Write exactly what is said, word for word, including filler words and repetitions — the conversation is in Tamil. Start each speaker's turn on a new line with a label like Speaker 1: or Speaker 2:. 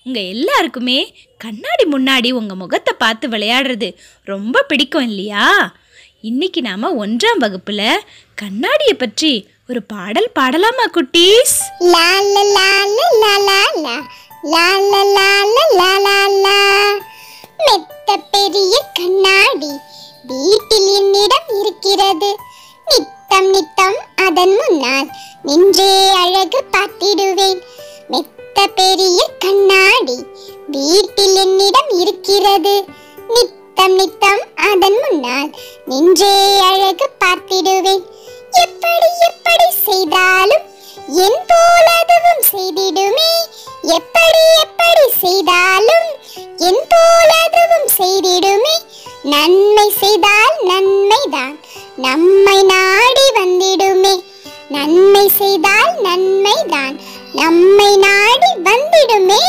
Speaker 1: உங்க எல்லாருக்குமே கண்ணாடி முன்னாடி உங்க முகத்தை பார்த்து விளையாடுறது ரொம்ப பிடிக்கும் இல்லையா? இன்னைக்கு நாம ஒன்றாம் வகுப்புல கண்ணாடியை பற்றி ஒரு பாடல் பாடலாமா குட்டீஸ்?
Speaker 2: லா லா லா லா லா லா லா லா லா லா லா லா. மெத்த பெரிய கண்ணாடி வீட்டில் என்னிடம் இருக்கிறது. நித்தம் நித்தம் அதன் முன்னால் நின்றே அழகு பார்த்திடுவேன். மெத்த பெரிய கண்ணாடி வீட்டில் என்னிடம் இருக்கிறது. நித்தம் நித்தம் அதன் முன்னால் நின்றே அழகு பார்த்திடுவேன். எப்படி எப்படி செய்தாலும் என் போல் அதுவும் செய்திடுமே. எப்படி எப்படி செய்தாலும் என் போல் அதுவும் செய்திடுமே. நன்மை செய்தால் நன்மைதான் நம்மை நாடி வந்திடுமே. நன்மை செய்தால் நன்மைதான் நம்மை நாடி வந்திடுமே.